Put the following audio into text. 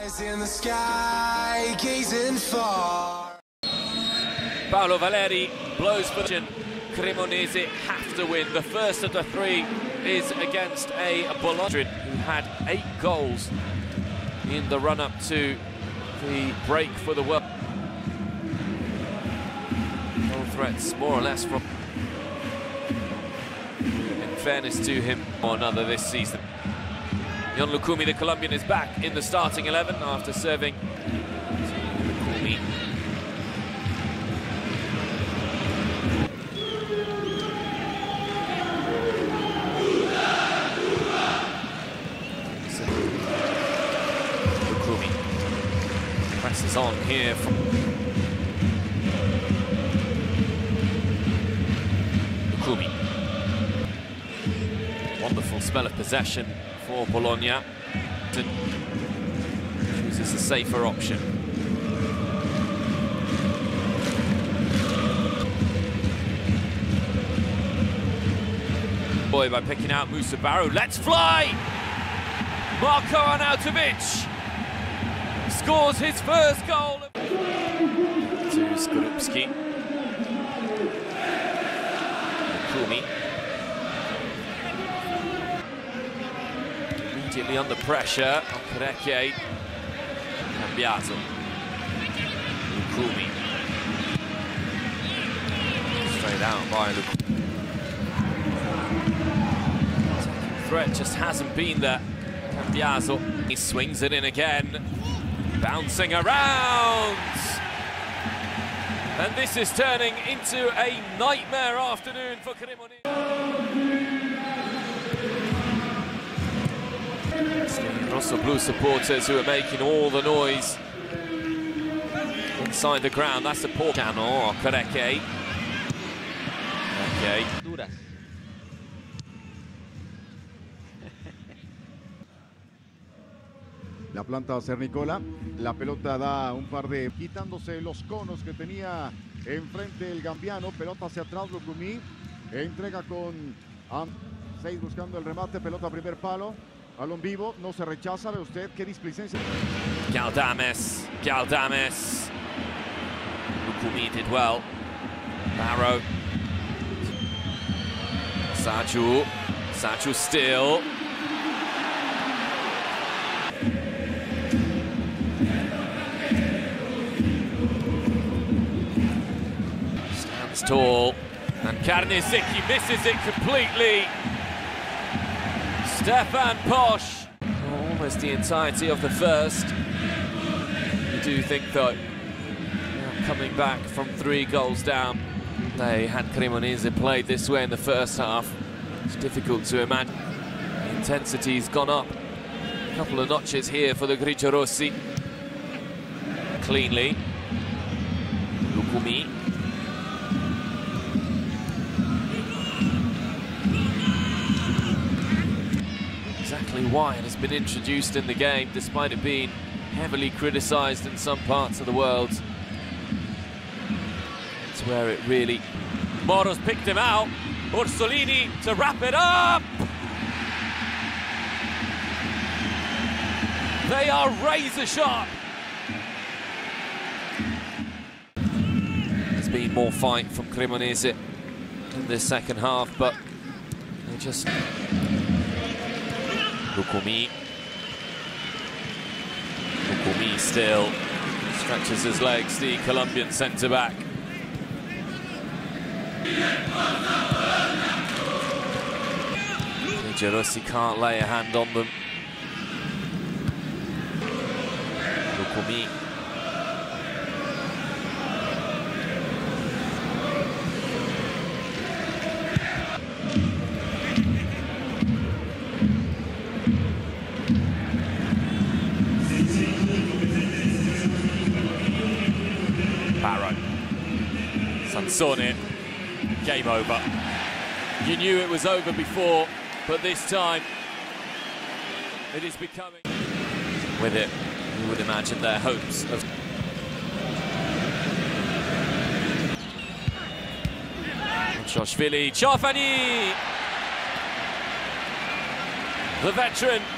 In the sky, gazing far. Paolo Valeri blows for Cremonese have to win. The first of the three is against a Bologna who had 8 goals in the run-up to the break for the World. All threats more or less from, in fairness to him, or another this season. Yon Lukumi, the Colombian, is back in the starting 11 after serving. Lukumi. Lukumi presses on here from Lukumi. Wonderful spell of possession for Bologna. Chooses the safer option. Boy, by picking out Musa Barrow. Let's fly! Marko Arnautovic scores his first goal. To Skorupski. Lukumi. Immediately under pressure, Okereke, Cambiaso, Lukumi, straight out by Lukumi. Threat just hasn't been there. Cambiaso, he swings it in again, bouncing around, and this is turning into a nightmare afternoon for Cremonese. Rosso Blu supporters who are making all the noise inside the ground. That's a poor channel. Okereke. Okay. La planta va a ser Nicola. La pelota da un par de... quitándose los conos que tenía enfrente el gambiano. Pelota hacia atrás, Lukumi. Entrega con 6 buscando el remate. Pelota a primer palo. Balón vivo, no se rechaza. Ve usted qué displicencia. Galdames. Lukumi did well. Barrow. Sachu still. Stands tall. And Karnišík misses it completely. Stefan Posch, almost the entirety of the first. You do think, though, coming back from 3 goals down, they had Cremonese played this way in the first half. It's difficult to imagine. The intensity's gone up a couple of notches here for the Grigiorossi. Cleanly, Lukumi. Exactly why it has been introduced in the game, despite it being heavily criticised in some parts of the world. It's where it really... Moro's picked him out. Orsolini to wrap it up! They are razor sharp. There's been more fight from Cremonese in this second half, but they just... Lukumi still stretches his legs, the Colombian centre-back. Grigiorossi can't lay a hand on them. Lukumi. Barrow. Sansone. Game over. You knew it was over before, but this time it is becoming... With it, you would imagine their hopes of... Shoshvili, Chafani! The veteran